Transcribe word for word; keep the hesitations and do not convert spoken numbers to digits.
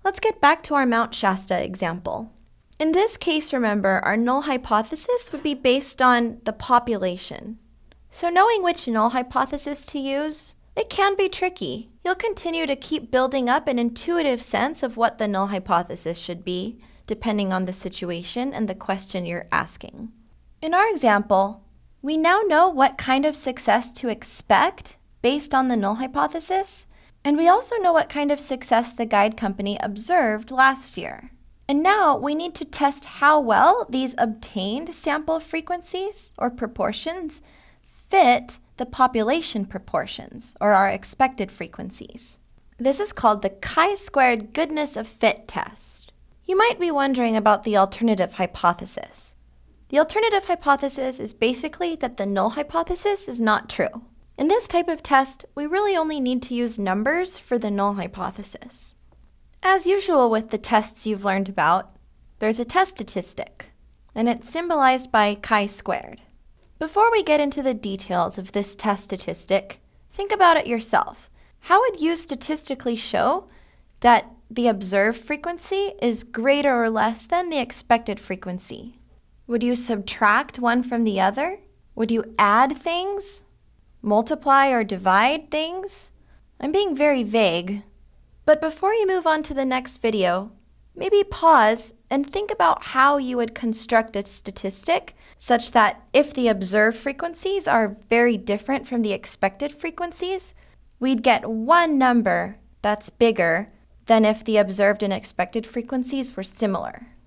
Let's get back to our Mount Shasta example. In this case, remember, our null hypothesis would be based on the population. So knowing which null hypothesis to use, it can be tricky. You'll continue to keep building up an intuitive sense of what the null hypothesis should be, depending on the situation and the question you're asking. In our example, we now know what kind of success to expect based on the null hypothesis, and we also know what kind of success the guide company observed last year. And now we need to test how well these obtained sample frequencies or proportions fit the population proportions or our expected frequencies. This is called the chi-squared goodness of fit test. You might be wondering about the alternative hypothesis. The alternative hypothesis is basically that the null hypothesis is not true. In this type of test, we really only need to use numbers for the null hypothesis. As usual with the tests you've learned about, there's a test statistic, and it's symbolized by chi-squared. Before we get into the details of this test statistic, think about it yourself. How would you statistically show that the observed frequency is greater or less than the expected frequency? Would you subtract one from the other? Would you add things? Multiply or divide things? I'm being very vague. But before you move on to the next video, maybe pause and think about how you would construct a statistic such that if the observed frequencies are very different from the expected frequencies, we'd get one number that's bigger than if the observed and expected frequencies were similar.